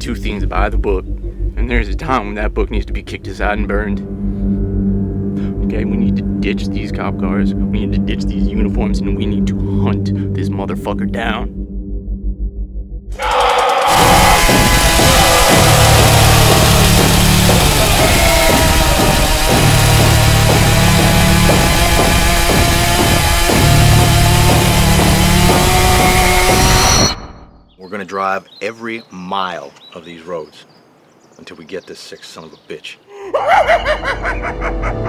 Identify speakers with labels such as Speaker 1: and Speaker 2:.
Speaker 1: two things by the book, and there's a time when that book needs to be kicked aside and burned. Okay, we need to ditch these cop cars, we need to ditch these uniforms, and we need to hunt this motherfucker down.
Speaker 2: We're gonna drive every mile of these roads until we get this sick son of a bitch.